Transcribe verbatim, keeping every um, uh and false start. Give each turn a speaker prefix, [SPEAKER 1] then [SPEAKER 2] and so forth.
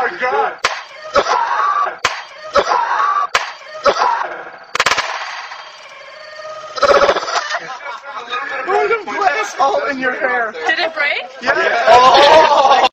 [SPEAKER 1] my god!
[SPEAKER 2] Look at the glass all in your hair.
[SPEAKER 3] Did it break?
[SPEAKER 2] Yeah.
[SPEAKER 1] Oh!